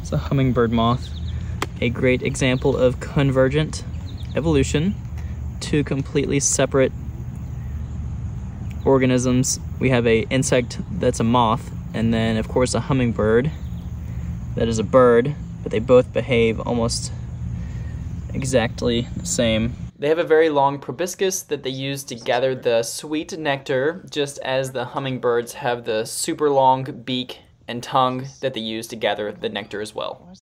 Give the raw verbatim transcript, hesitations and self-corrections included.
It's a hummingbird moth. A great example of convergent evolution. Two completely separate organisms. We have a insect that's a moth, and then of course a hummingbird that is a bird, but they both behave almost exactly the same. They have a very long proboscis that they use to gather the sweet nectar, just as the hummingbirds have the super long beak and tongue that they use to gather the nectar as well.